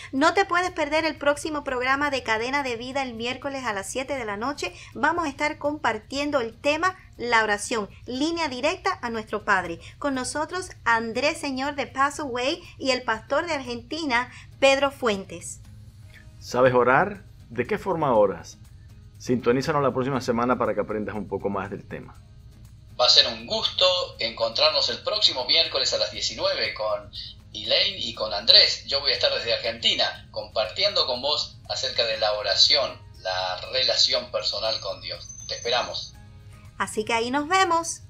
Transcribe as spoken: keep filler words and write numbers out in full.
No te puedes perder el próximo programa de Cadena de Vida el miércoles a las siete de la noche. Vamos a estar compartiendo el tema la oración, línea directa a nuestro Padre. Con nosotros Andrés Señor de Paso Way y el pastor de Argentina, Pedro Fuentes. ¿Sabes orar? ¿De qué forma oras? Sintonízanos la próxima semana para que aprendas un poco más del tema. Va a ser un gusto encontrarnos el próximo miércoles a las diecinueve con Elaine y con Andrés. Yo voy a estar desde Argentina compartiendo con vos acerca de la oración, la relación personal con Dios. Te esperamos. Así que ahí nos vemos.